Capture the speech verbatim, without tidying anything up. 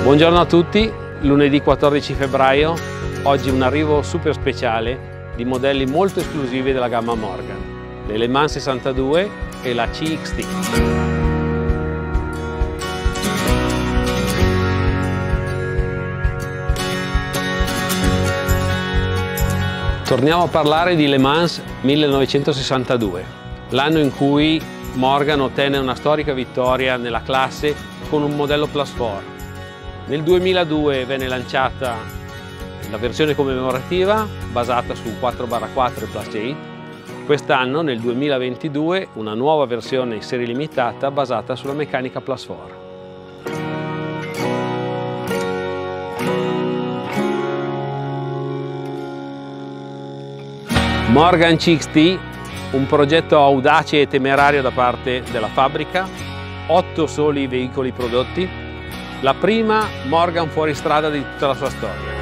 Buongiorno a tutti, lunedì quattordici febbraio, oggi un arrivo super speciale di modelli molto esclusivi della gamma Morgan, le Le Mans sessantadue e la C X T. Torniamo a parlare di Le Mans millenovecentosessantadue, l'anno in cui Morgan ottenne una storica vittoria nella classe con un modello Plus quattro. Nel duemiladue venne lanciata la versione commemorativa basata su quattro barra quattro e Plus otto. Quest'anno, nel duemilaventidue, una nuova versione in serie limitata basata sulla meccanica Plus quattro. Morgan C X T, un progetto audace e temerario da parte della fabbrica, otto soli veicoli prodotti, la prima Morgan fuoristrada di tutta la sua storia.